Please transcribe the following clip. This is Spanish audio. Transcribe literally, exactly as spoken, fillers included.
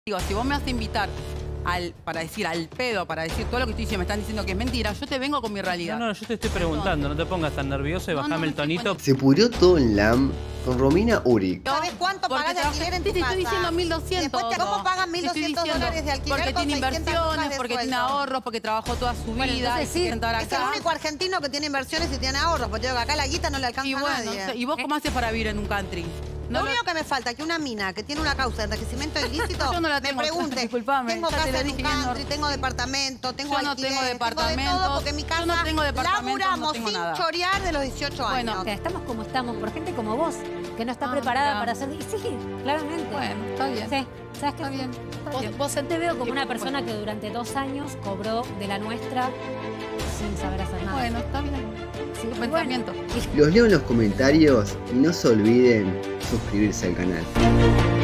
Digo, si vos me vas a invitar al, para decir al pedo, para decir todo lo que estoy diciendo, me están diciendo que es mentira, yo te vengo con mi realidad. No, no, yo te estoy preguntando, no te pongas tan nervioso y No, bajame no, el tonito. Se pudrió todo en L A M con Romina Uric. ¿Sabes cuánto Porque pagás de te- alquiler en sí, tu te casa? estoy diciendo mil doscientos. Después te- ¿Cómo pagan mil Te estoy doscientos diciendo, dólares de alquiler porque con tiene seiscientas lucas inversiones, de porque tiene sueldo? ahorros, porque trabajó toda su Bueno, vida. entonces y sí, quiere estar Es el acá. único argentino que tiene inversiones y tiene ahorros, porque digo que acá la guita no le alcanza Y a bueno, nadie. ¿y vos cómo haces para vivir en un country? Lo No lo- único que me falta es que una mina que tiene una causa de enriquecimiento ilícito Yo no la me tengo, pregunte, disculpame, tengo ya te casa lo en un dije bien, country, no- tengo departamento, tengo Yo no alquiler, tengo de departamentos, todo, porque en mi yo casa no tengo departamentos, no laburamos tengo sin nada. chorear de los dieciocho Bueno, años. O sea, estamos como estamos, por gente como vos, que no está Ah, preparada mirá. para hacer... Y sí, claramente. Bueno, está bien. Sí, ¿sabes qué? Está bien, está Vos, bien. vos te veo como Sí, una por persona que durante dos años cobró de la nuestra sin saber hacer nada. Bueno, está bien. Sí, Tu y pensamiento. bueno, y- Los leo en los comentarios y no se olviden suscribirse al canal.